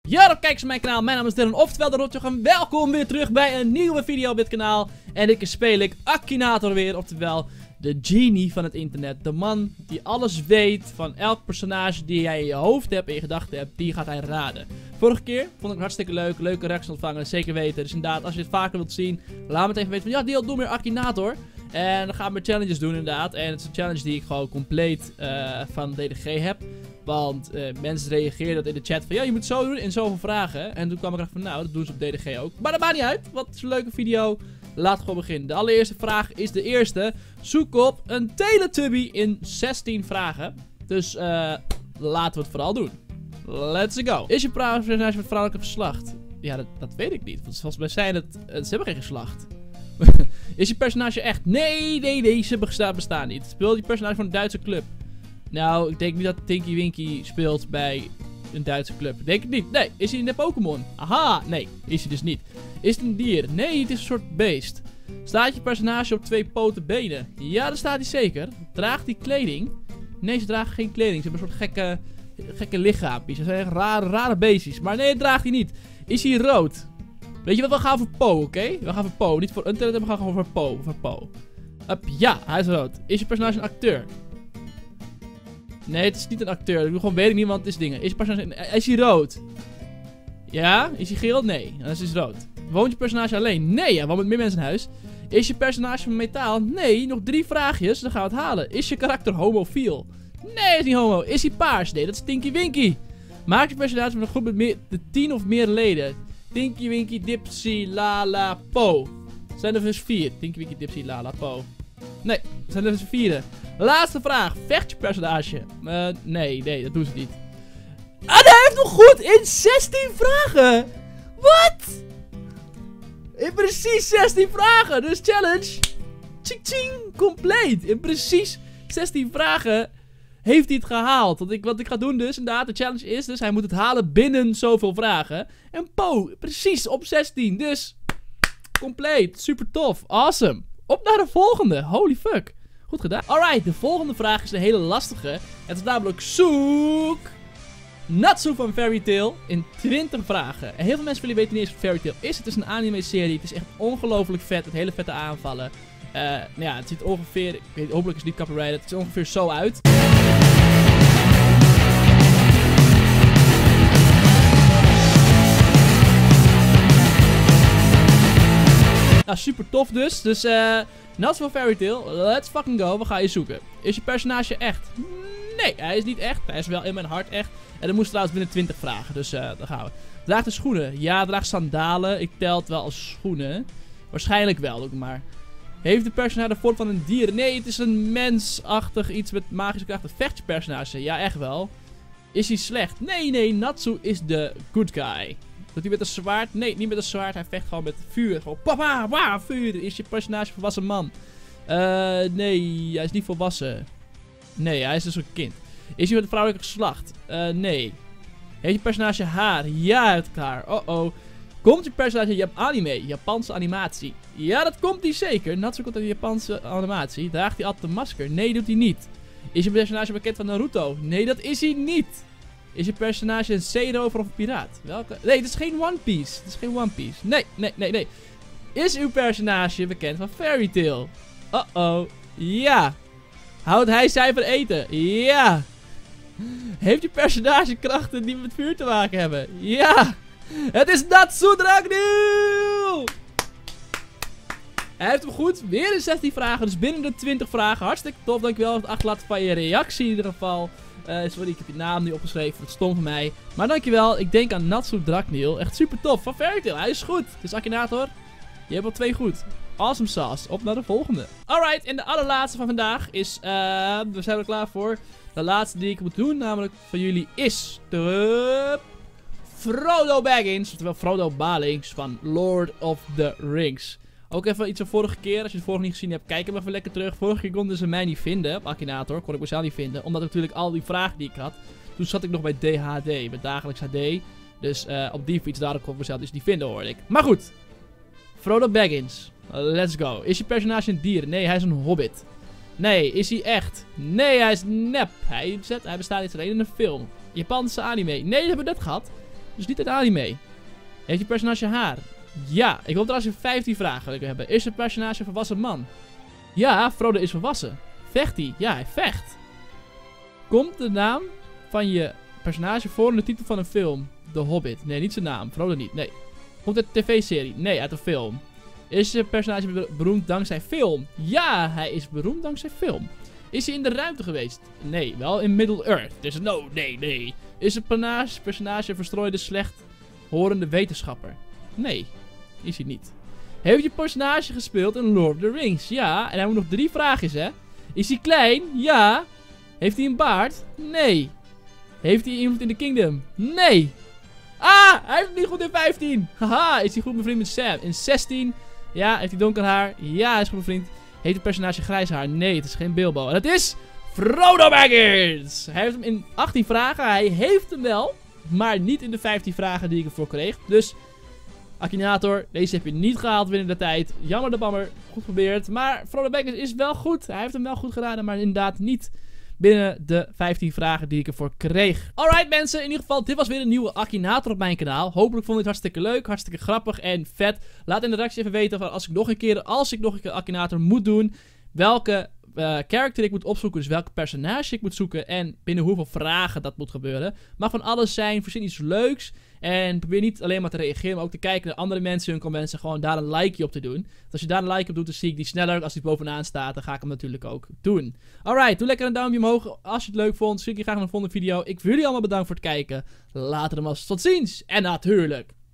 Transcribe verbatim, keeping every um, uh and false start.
Ja, dan kijkers van mijn kanaal. Mijn naam is Dylan, oftewel de Rotjoch. En welkom weer terug bij een nieuwe video op dit kanaal. En ik speel ik Akinator weer, oftewel de genie van het internet. De man die alles weet van elk personage die jij in je hoofd hebt, in je gedachten hebt, die gaat hij raden. Vorige keer vond ik het hartstikke leuk, leuke reacties ontvangen, zeker weten. Dus inderdaad, als je het vaker wilt zien, laat me het even weten van, ja, deel, doe meer Akinator. En dan gaan we challenges doen inderdaad. En het is een challenge die ik gewoon compleet uh, van D D G heb. Want uh, mensen reageerden dat in de chat van, ja, je moet zo doen in zoveel vragen. En toen kwam ik erachter van, nou, dat doen ze op D D G ook. Maar dat maakt niet uit, want het is een leuke video. Laten we gewoon beginnen. De allereerste vraag is de eerste. Zoek op een Teletubby in zestien vragen. Dus uh, laten we het vooral doen. Let's go. Is je personage met vrouwelijke geslacht? Ja, dat, dat weet ik niet. Want volgens mij zijn het... Uh, ze hebben geen geslacht. Is je personage echt? Nee, nee, nee. Ze bestaan, bestaan niet. Speelt je personage van een Duitse club? Nou, ik denk niet dat Tinky Winky speelt bij een Duitse club. Denk ik niet. Nee. Is hij in de Pokémon? Aha. Nee. Is hij dus niet. Is het een dier? Nee, het is een soort beest. Staat je personage op twee poten benen? Ja, dat staat hij zeker. Draagt hij kleding? Nee, ze dragen geen kleding. Ze hebben een soort gekke, gekke lichaampjes. Ze zijn echt rare, rare beestjes. Maar nee, dat draagt hij niet. Is hij rood? Weet je wat, we gaan voor Po, oké? Okay? We gaan voor Po. Niet voor Untamed, we gaan gewoon voor Po. Voor Po. Up, ja, hij is rood. Is je personage een acteur? Nee, het is niet een acteur. Ik wil gewoon weet ik niet, want het is dingen. Is je personage... Is hij rood? Ja? Is hij geel? Nee. Dan is hij rood. Woont je personage alleen? Nee, hij woont met meer mensen in huis. Is je personage van metaal? Nee. Nog drie vraagjes, dan gaan we het halen. Is je karakter homofiel? Nee, is niet homo. Is hij paars? Nee, dat is Tinky Winky. Maak je personage van een groep met meer, de tien of meer leden. Tinky Winky, Dipsy, Lala, Po. Zijn er dus vier. Tinky Winky, Dipsy, Lala, Po. Nee, zijn er dus vier. Laatste vraag. Vecht je personage? Uh, nee, nee, dat doen ze niet. Ah, hij heeft nog goed in zestien vragen. Wat? In precies zestien vragen. Dus challenge. Tjing, tjing. Compleet. In precies zestien vragen heeft hij het gehaald. Want ik, wat ik ga doen dus, inderdaad, de challenge is dus, hij moet het halen binnen zoveel vragen. En Po, precies op zestien. Dus, compleet. Super tof. Awesome. Op naar de volgende. Holy fuck. Goed gedaan. Alright, de volgende vraag is een hele lastige. Het is namelijk zoek Natsu van Fairy Tail in twintig vragen. En heel veel mensen willen weten niet eens wat Fairy Tail is. Het is een anime-serie. Het is echt ongelooflijk vet. Het hele vette aanvallen. Uh, nou ja, het ziet ongeveer... Ik weet, hopelijk is het niet copyrighted. Het ziet ongeveer zo uit. Nou, super tof dus. Dus, eh... Uh, Natsu van Fairy Tail, let's fucking go. We gaan je zoeken. Is je personage echt? Nee, hij is niet echt. Hij is wel in mijn hart echt. En dan moest trouwens binnen twintig vragen. Dus uh, daar gaan we. Draagt de schoenen? Ja, draagt sandalen. Ik tel het wel als schoenen. Waarschijnlijk wel, ook maar. Heeft de personage de vorm van een dier? Nee, het is een mensachtig iets met magische krachten. Vecht je personage? Ja, echt wel. Is hij slecht? Nee, nee, Natsu is de good guy. Doet hij met een zwaard? Nee, niet met een zwaard. Hij vecht gewoon met vuur. Gewoon papa, wauw, vuur. Is je personage een volwassen man? Uh, nee, hij is niet volwassen. Nee, hij is dus een kind. Is hij met een vrouwelijke geslacht? Uh, nee. Heeft je personage haar? Ja, het haar. Oh oh. Komt je personage in anime? Japanse animatie? Ja, dat komt hij zeker. Natsu komt uit de Japanse animatie. Draagt hij altijd een masker? Nee, doet hij niet. Is je personage bekend van Naruto? Nee, dat is hij niet. Is je personage een zeerover of een piraat? Welke? Nee, het is geen One Piece. Het is geen One Piece. Nee, nee, nee, nee. Is uw personage bekend van Fairy Tail? Uh-oh. Ja. Houdt hij zij van eten? Ja. Heeft je personage krachten die met vuur te maken hebben? Ja. Het is Natsu Dragneel! Hij heeft hem goed. Weer in zestien vragen. Dus binnen de twintig vragen. Hartstikke tof. Dankjewel voor het achterlaten van je reactie in ieder geval. Uh, sorry, ik heb je naam niet opgeschreven. Dat stond van mij. Maar dankjewel. Ik denk aan Natsu Dragneel. Echt super tof. Van Fairy Tail. Hij is goed. Dus Akinator, je hebt al twee goed. Awesome sauce. Op naar de volgende. Alright. En de allerlaatste van vandaag is... Uh, we zijn er klaar voor. De laatste die ik moet doen. Namelijk van jullie is... De... Frodo Baggins. Oftewel Frodo Balings van Lord of the Rings. Ook even iets van vorige keer. Als je het vorige niet gezien hebt, kijk hem even lekker terug. Vorige keer konden ze mij niet vinden op Akinator. Kon ik mezelf niet vinden. Omdat natuurlijk al die vragen die ik had. Toen zat ik nog bij D H D. Bij dagelijks H D. Dus uh, op die fiets, daarom kon ik mezelf dus niet vinden, hoorde ik. Maar goed. Frodo Baggins. Let's go. Is je personage een dier? Nee, hij is een hobbit. Nee, is hij echt? Nee, hij is nep. Hij, zet, hij bestaat niet alleen in een film. Japanse anime. Nee, dat hebben we net gehad. Dus niet uit anime. Heeft je personage haar? Ja. Ik wil trouwens vijftien vragen wil ik hebben. Is het personage een volwassen man? Ja, Frodo is volwassen. Vecht hij? Ja, hij vecht. Komt de naam van je personage voor in de titel van een film? The Hobbit. Nee, niet zijn naam. Frodo niet. Nee. Komt uit een tv-serie? Nee, uit een film. Is je personage beroemd dankzij film? Ja, hij is beroemd dankzij film. Is hij in de ruimte geweest? Nee, wel in Middle-earth. Dus no, nee, nee. Is het personage, personage een verstrooide, slecht horende wetenschapper? Nee, is hij niet. Heeft je personage gespeeld in Lord of the Rings? Ja, en hij moet nog drie vragen, hè? Is hij klein? Ja. Heeft hij een baard? Nee. Heeft hij invloed in de Kingdom? Nee. Ah, hij heeft het niet goed in vijftien. Haha, is hij goed bevriend met Sam? In zestien. Ja, heeft hij donker haar? Ja, hij is goed bevriend. Heeft het personage grijs haar? Nee, het is geen Bilbo. En het is Frodo Baggins. Hij heeft hem in achttien vragen. Hij heeft hem wel, maar niet in de vijftien vragen die ik ervoor kreeg. Dus, Akinator, deze heb je niet gehaald binnen de tijd. Jammer de bammer. Goed geprobeerd. Maar Frodo Baggins is wel goed. Hij heeft hem wel goed gedaan, maar inderdaad niet binnen de vijftien vragen die ik ervoor kreeg. Alright mensen, in ieder geval, dit was weer een nieuwe Akinator op mijn kanaal. Hopelijk vond je het hartstikke leuk, hartstikke grappig en vet. Laat in de reactie even weten van als ik nog een keer, als ik nog een keer Akinator moet doen, welke uh, character ik moet opzoeken, dus welke personage ik moet zoeken en binnen hoeveel vragen dat moet gebeuren. Mag van alles zijn, verzin iets leuks. En probeer niet alleen maar te reageren, maar ook te kijken naar andere mensen hun comments en gewoon daar een likeje op te doen. Dus als je daar een like op doet, dan zie ik die sneller. Als die bovenaan staat, dan ga ik hem natuurlijk ook doen. Alright, doe lekker een duimpje omhoog als je het leuk vond. Zie ik je graag in een volgende video. Ik wil jullie allemaal bedanken voor het kijken. Later dan maar tot ziens. En natuurlijk...